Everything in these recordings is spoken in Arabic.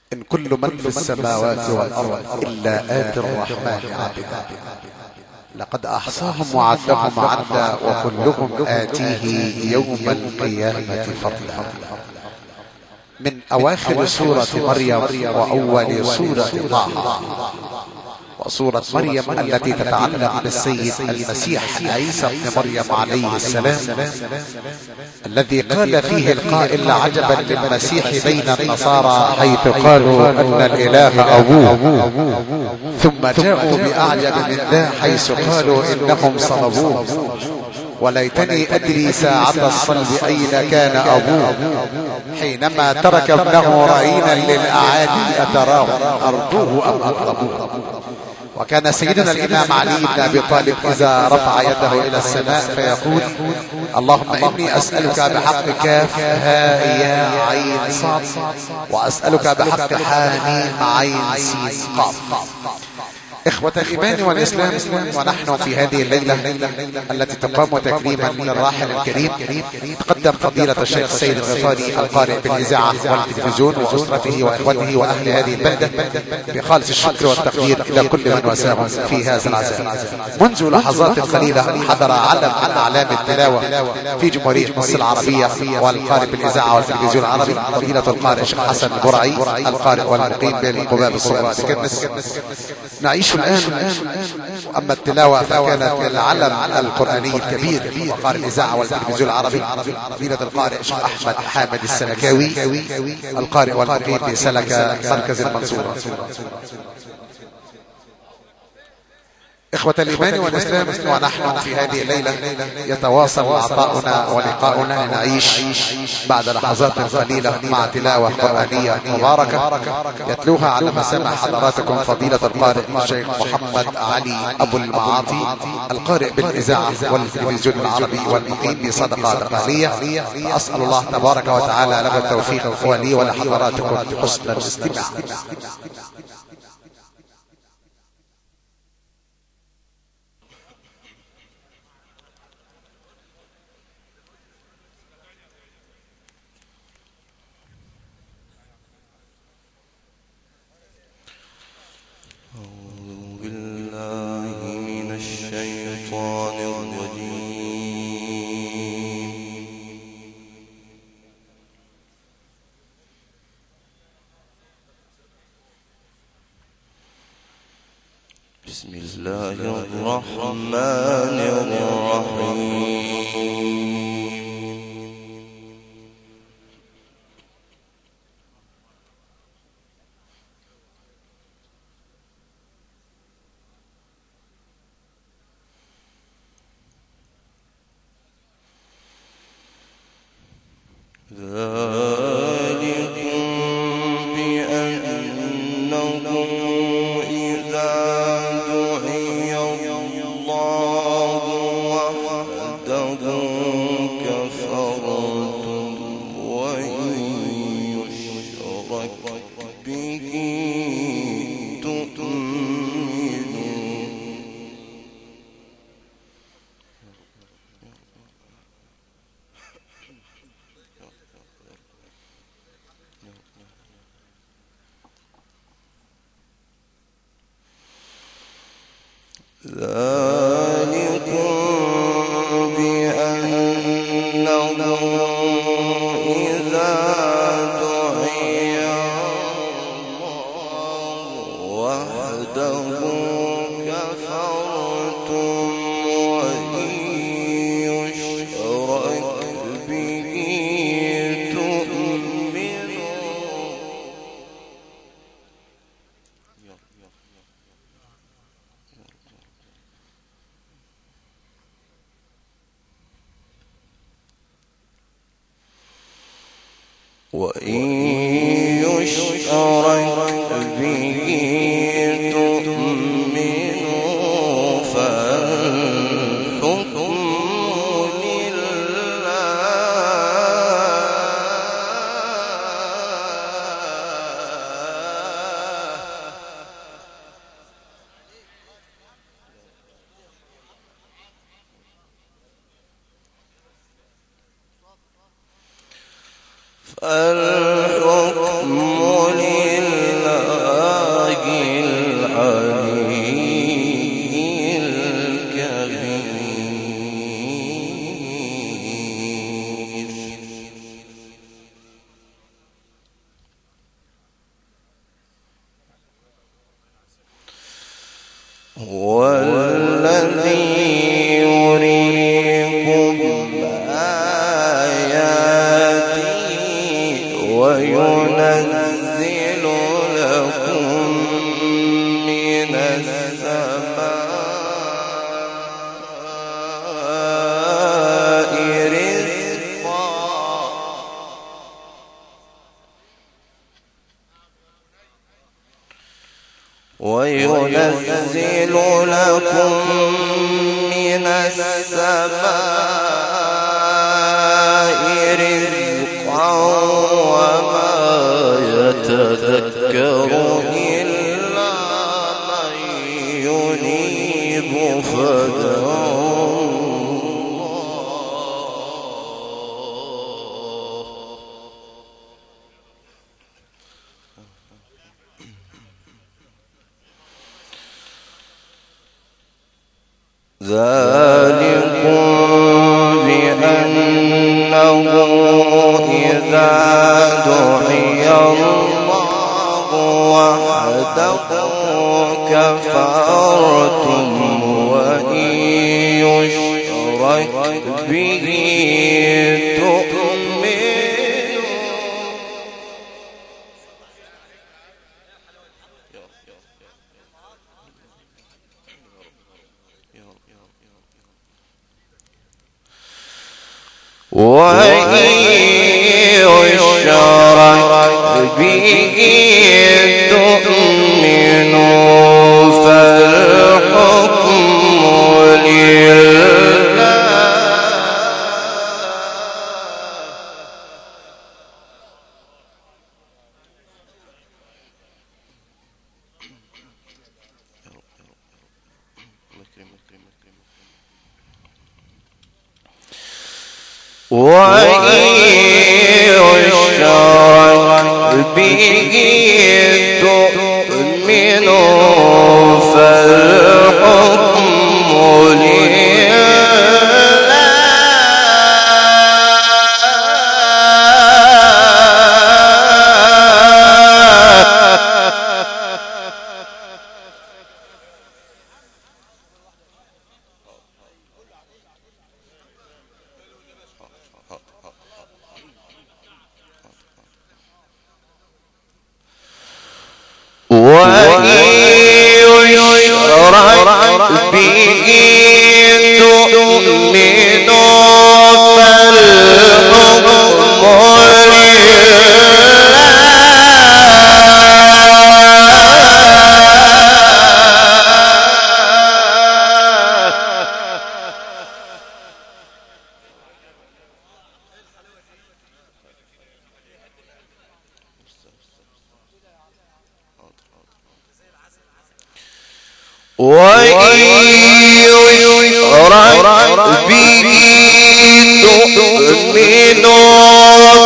إن كل من في السماوات والأرض إلا آتي الرحمن عبدا لقد أحصاهم وعدهم عدا وكلهم آتيه يوم القيامة فردا. من أواخر سورة مريم وأول سورة طه، وسورة مريم التي تتعلق بالسيد المسيح عيسى ابن مريم عليه السلام، الذي قال فيه القائل عجبا للمسيح بين النصارى حيث قالوا أن الإله أبوه، ثم جاءوا بأعجب من ذا حيث قالوا إنهم صلبوه، وليتني أدري ساعة الصلب أين كان أبوه، حينما ترك ابنه رهينا للأعادي أتراه أرجوه أم أطلبوه. وكان سيدنا الإمام علي بن أبي طالب إذا رفع يده إلى السماء فيقول اللهم إني أسألك بحق كاف هاء يا عين صاد، وأسألك بحق حاميم عين سين قاف. إخوة الإيمان والإسلام، ونحن في هذه الليلة التي تقام تكريما للراحل الكريم، تقدم فضيلة الشيخ السيد الغفاري القارئ بالإذاعة والتلفزيون وأسرته وإخوته وأهل هذه البلدة بخالص الشكر والتقدير إلى كل من وساهم في هذا العزاء. منذ لحظات قليلة حضر علم من أعلام التلاوة في جمهورية مصر العربية والقارئ بالإذاعة والتلفزيون العربي فضيلة القارئ الشيخ حسن البرعي القارئ والمقيم بالقباب الصغرى بكنس. نعيش الآن، أما التلاوة فكانت للعلم القرآني الكبير وقارئ الإذاعة والتلفزيون العربي فضيلة القارئ الشيخ أحمد حامد السلكاوي القارئ والمقيم بسلك مركز المنصورة. إخوة الإيمان والإسلام، ونحن في هذه الليلة يتواصل عطاؤنا ولقاؤنا لنعيش بعد لحظات قليلة مع تلاوة قرآنية مباركة يتلوها على مسامع حضراتكم فضيلة القارئ الشيخ محمد علي أبو المعاطي القارئ بالإذاعة والتلفزيون العربي والمقيم بصدقة دقالية. أسأل الله تبارك وتعالى له التوفيق ولي ولحضراتكم حسن الاستماع. بسم الله الرحمن الرحيم. وإن يشرك به تؤمنوا فالحكم لله. فالحكم لله وينزل لكم من السماء رزقا وينزل لكم من السماء رزقا وما يتذكر إلا من ينيب فادعوا ذلكم بأنه إذا دعي الله وحده كفرتم وإن يشرك به تؤمنوا وإن يشرك به تؤمنوا فالحكم لله وإن يشرك به تؤمنوا فالحكم وإن يشرك به تؤمنوا فالحكم وإن يشرك به تؤمنوا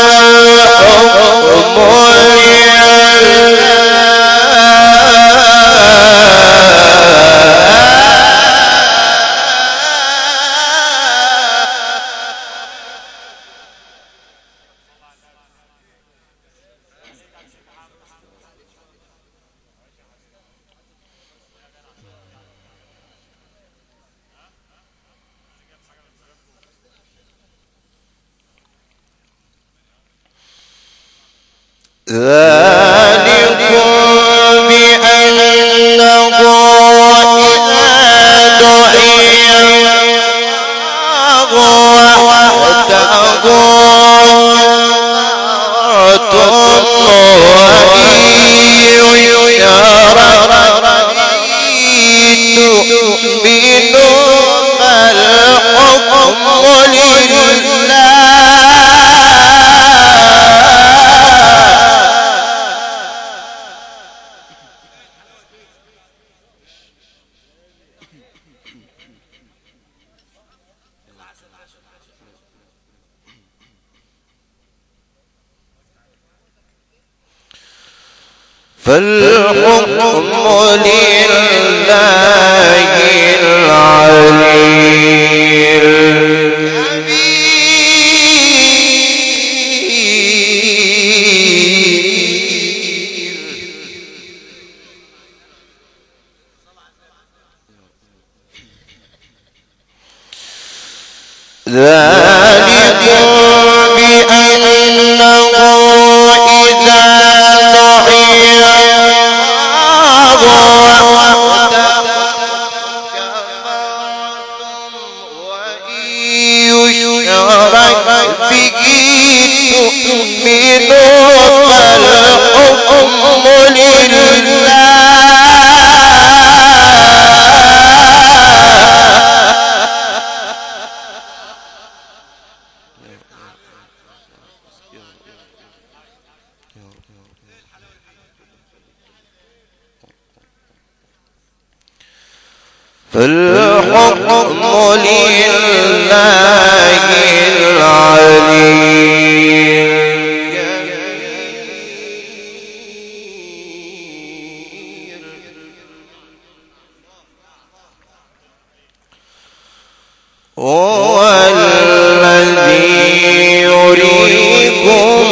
ذلكم بأنه إذا دعي الله وحده كفرتم وإن يشرك به تؤمنوا فالحكم لله فالحكم لله العلي ذلكم بأنه فالحكم لله العلي هو الذي يريكم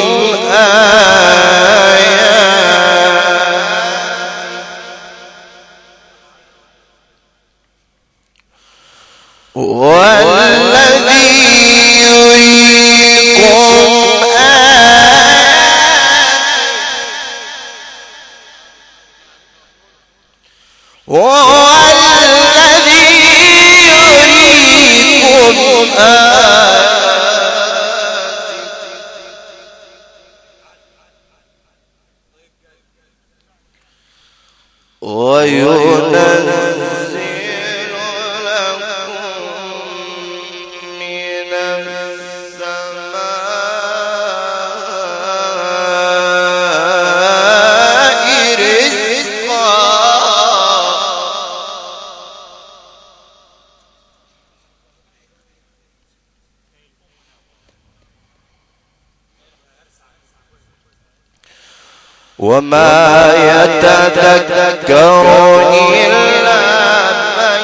وما يتذكر إلا من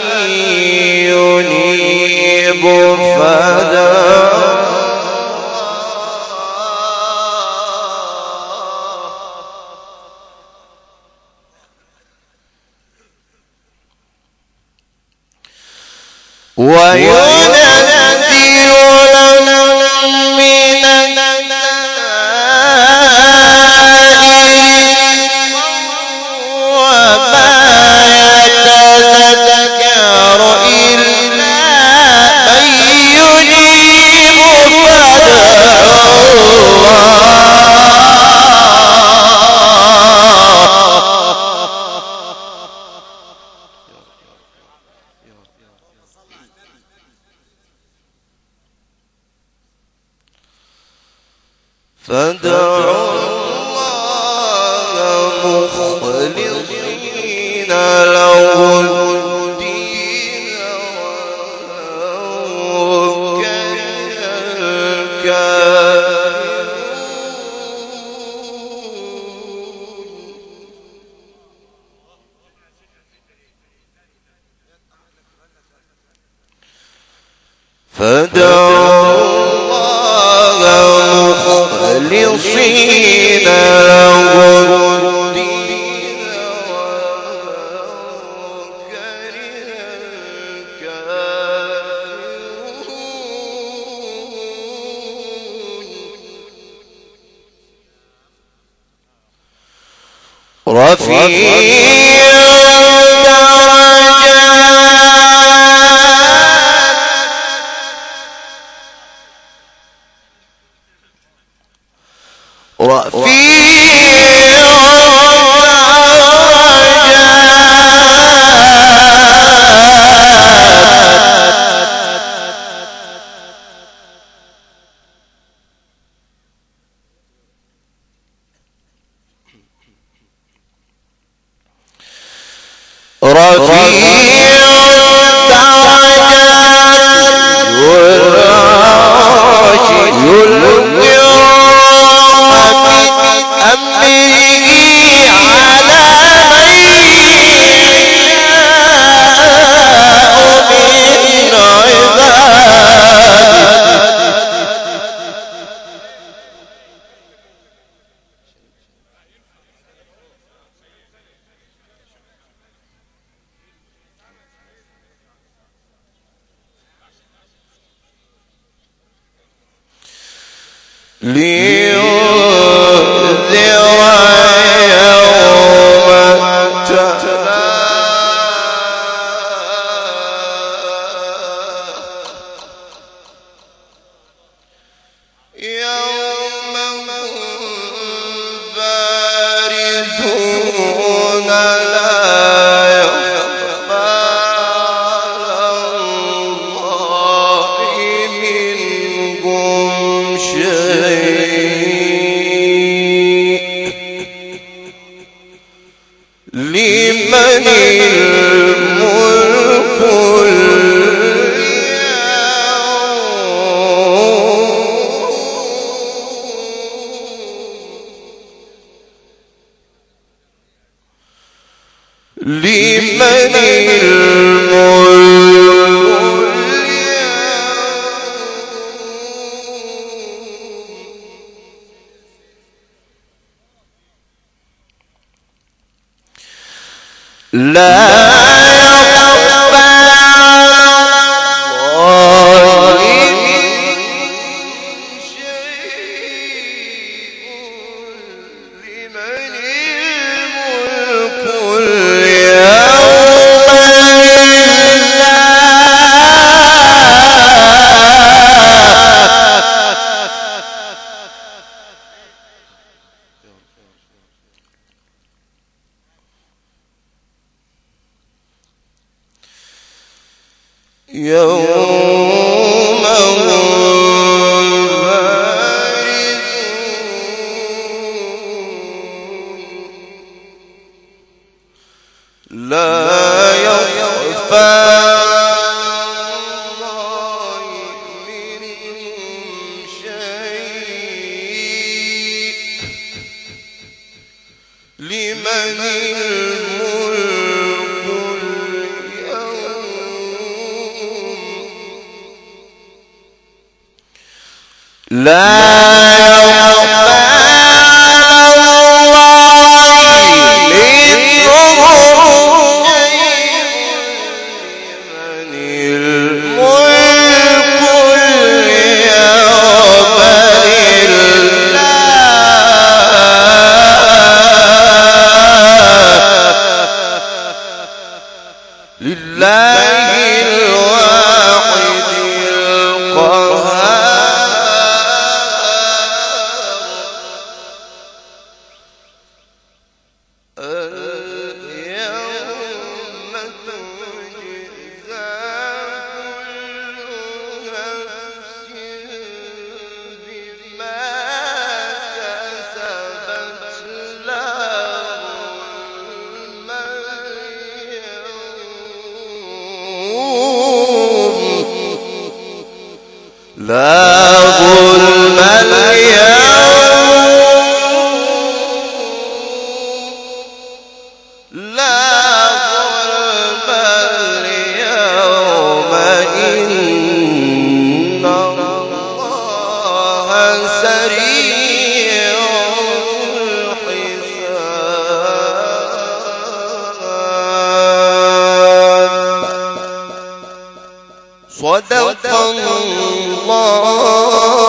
ينيب وينزل لهم من فادعوا الله مخلصين له الدين ولو كره الكافرون فادعوا مخلصين له الدين ولو كره الكافرون رفيع شيء لمن الملك لا يخفى على الله شيء لمن الملك يوم لا يخفى الله منهم شيء لمن الملك اليوم لا يخفى على الله منهم لمن الملك اليوم لله الواحد القهار اليوم تجزى كل نفس بما كسبت لا ظلم اليوم لا ظلم اليوم لا ظلم اليوم إن الله سريع الحساب صدق الله